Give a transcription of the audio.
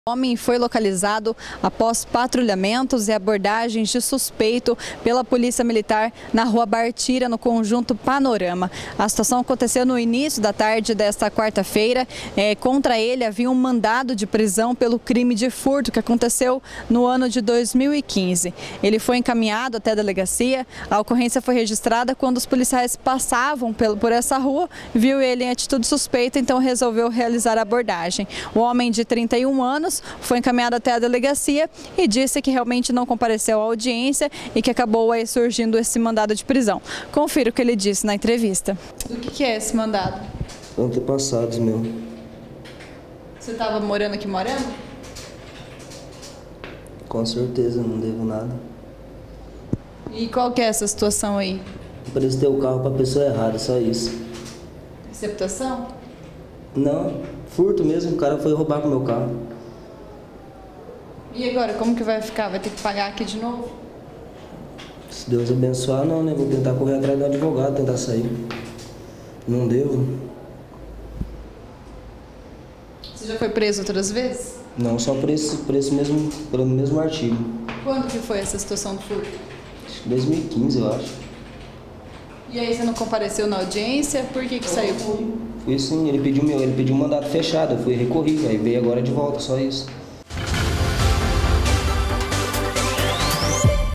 O homem foi localizado após patrulhamentos e abordagens de suspeito pela Polícia Militar na Rua Bartira, no conjunto Panorama. A situação aconteceu no início da tarde desta quarta-feira. Contra ele havia um mandado de prisão pelo crime de furto que aconteceu no ano de 2015. Ele foi encaminhado até a delegacia. A ocorrência foi registrada quando os policiais passavam por essa rua, viu ele em atitude suspeita, então resolveu realizar a abordagem. O homem de 31 anos foi encaminhado até a delegacia e disse que realmente não compareceu à audiência e que acabou aí surgindo esse mandado de prisão. Confira o que ele disse na entrevista. O que é esse mandado? Antepassados meu. Você estava morando aqui morando? Com certeza, não devo nada. E qual que é essa situação aí? Emprestei o carro para a pessoa errada, só isso. Receptação? Não, furto mesmo, o cara foi roubar com o meu carro. E agora, como que vai ficar? Vai ter que pagar aqui de novo? Se Deus abençoar, não, né? Vou tentar correr atrás do advogado, tentar sair. Não devo. Você já foi preso outras vezes? Não, só pelo mesmo artigo. Quando que foi essa situação do furto? Acho que 2015, eu acho. E aí você não compareceu na audiência? Por que saiu? Fui sim, ele pediu um mandato fechado, eu fui recorrer, aí veio agora de volta, só isso.